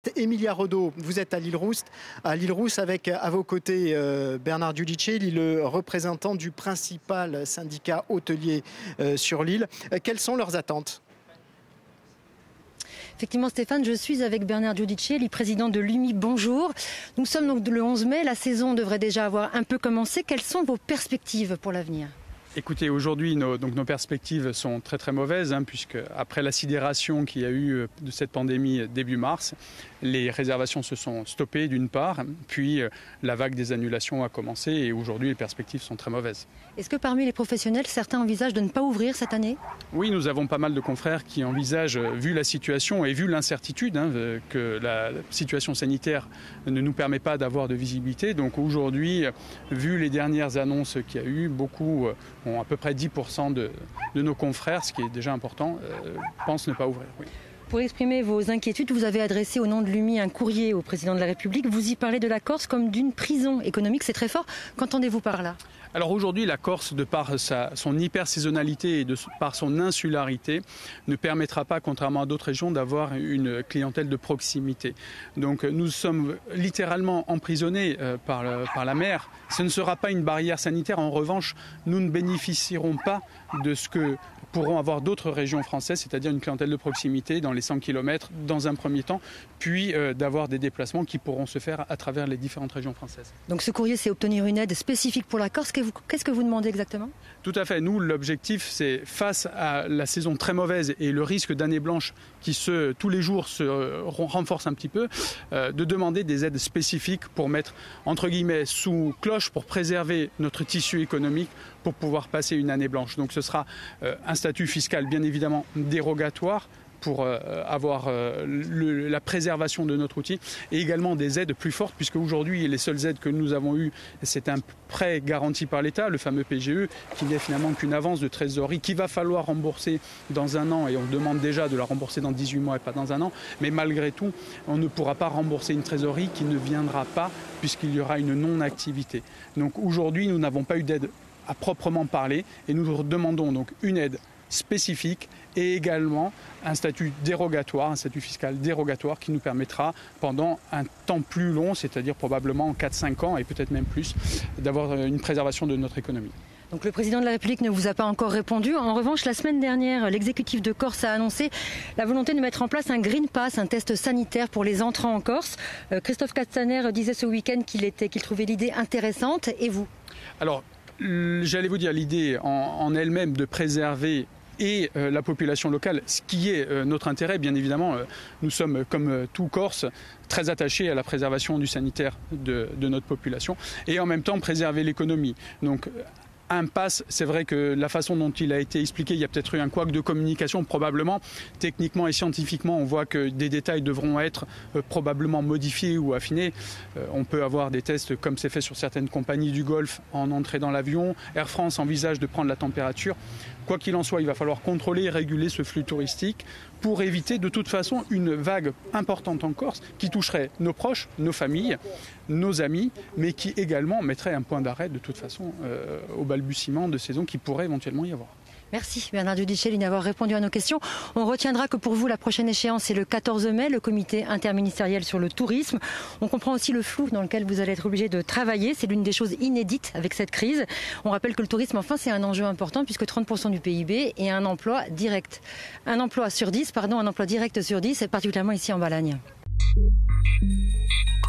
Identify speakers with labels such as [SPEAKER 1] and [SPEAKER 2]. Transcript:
[SPEAKER 1] Emilia Redaud, vous êtes à l'Île-Rousse avec à vos côtés Bernard Giudicelli, le représentant du principal syndicat hôtelier sur l'île. Quelles sont leurs attentes ?
[SPEAKER 2] Effectivement Stéphane, je suis avec Bernard Giudicelli, président de l'UMI. Bonjour. Nous sommes donc le 11 mai, la saison devrait déjà avoir un peu commencé. Quelles sont vos perspectives pour l'avenir ?
[SPEAKER 3] Écoutez, aujourd'hui, nos perspectives sont très très mauvaises, puisque après la sidération qu'il y a eu de cette pandémie début mars, les réservations se sont stoppées d'une part, puis la vague des annulations a commencé et aujourd'hui les perspectives sont très mauvaises.
[SPEAKER 2] Est-ce que parmi les professionnels, certains envisagent de ne pas ouvrir cette année ?
[SPEAKER 3] Oui, nous avons pas mal de confrères qui envisagent, vu la situation et vu l'incertitude, que la situation sanitaire ne nous permet pas d'avoir de visibilité. Donc aujourd'hui, vu les dernières annonces qu'il y a eu, beaucoup, à peu près 10% de nos confrères, ce qui est déjà important, pensent ne pas ouvrir. Oui.
[SPEAKER 2] Pour exprimer vos inquiétudes, vous avez adressé au nom de l'UMI un courrier au président de la République. Vous y parlez de la Corse comme d'une prison économique. C'est très fort. Qu'entendez-vous par là ?
[SPEAKER 3] Alors aujourd'hui, la Corse, de par son hyper-saisonnalité et par son insularité, ne permettra pas, contrairement à d'autres régions, d'avoir une clientèle de proximité. Donc nous sommes littéralement emprisonnés par la mer. Ce ne sera pas une barrière sanitaire. En revanche, nous ne bénéficierons pas de ce que pourront avoir d'autres régions françaises, c'est-à-dire une clientèle de proximité dans les 100 km dans un premier temps, puis d'avoir des déplacements qui pourront se faire à travers les différentes régions françaises.
[SPEAKER 2] Donc ce courrier, c'est obtenir une aide spécifique pour la Corse. Qu'est-ce que vous demandez exactement ?
[SPEAKER 3] Tout à fait. Nous, l'objectif, c'est face à la saison très mauvaise et le risque d'année blanche qui tous les jours se renforce un petit peu, de demander des aides spécifiques pour mettre, entre guillemets, sous cloche, pour préserver notre tissu économique, pour pouvoir passer une année blanche. Donc ce sera un statut fiscal bien évidemment dérogatoire pour avoir la préservation de notre outil et également des aides plus fortes, puisque aujourd'hui les seules aides que nous avons eues, c'est un prêt garanti par l'État, le fameux PGE, qui n'est finalement qu'une avance de trésorerie qu'il va falloir rembourser dans un an, et on demande déjà de la rembourser dans 18 mois et pas dans un an, mais malgré tout, on ne pourra pas rembourser une trésorerie qui ne viendra pas puisqu'il y aura une non-activité. Donc aujourd'hui, nous n'avons pas eu d'aide à proprement parler et nous demandons donc une aide spécifique et également un statut dérogatoire, un statut fiscal dérogatoire qui nous permettra pendant un temps plus long, c'est-à-dire probablement 4-5 ans et peut-être même plus, d'avoir une préservation de notre économie.
[SPEAKER 2] Donc le président de la République ne vous a pas encore répondu. En revanche, la semaine dernière, l'exécutif de Corse a annoncé la volonté de mettre en place un Green Pass, un test sanitaire pour les entrants en Corse. Christophe Castaner disait ce week-end qu'il trouvait l'idée intéressante. Et vous ?
[SPEAKER 3] Alors, j'allais vous dire, l'idée en elle-même de préserver et la population locale, ce qui est notre intérêt, bien évidemment, nous sommes comme tout Corse très attachés à la préservation du sanitaire de notre population et en même temps préserver l'économie. Donc un pass, c'est vrai que la façon dont il a été expliqué, il y a peut-être eu un couac de communication probablement. Techniquement et scientifiquement, on voit que des détails devront être probablement modifiés ou affinés. On peut avoir des tests comme c'est fait sur certaines compagnies du Golfe en entrée dans l'avion. Air France envisage de prendre la température. Quoi qu'il en soit, il va falloir contrôler et réguler ce flux touristique pour éviter de toute façon une vague importante en Corse qui toucherait nos proches, nos familles, nos amis, mais qui également mettrait un point d'arrêt de toute façon au balbutiement de saison qui pourrait éventuellement y avoir.
[SPEAKER 2] Merci Bernard Giudicelli d'avoir répondu à nos questions. On retiendra que pour vous, la prochaine échéance, c'est le 14 mai, le comité interministériel sur le tourisme. On comprend aussi le flou dans lequel vous allez être obligé de travailler. C'est l'une des choses inédites avec cette crise. On rappelle que le tourisme, enfin, c'est un enjeu important puisque 30% du PIB et un emploi direct. Un emploi direct sur 10, particulièrement ici en Balagne.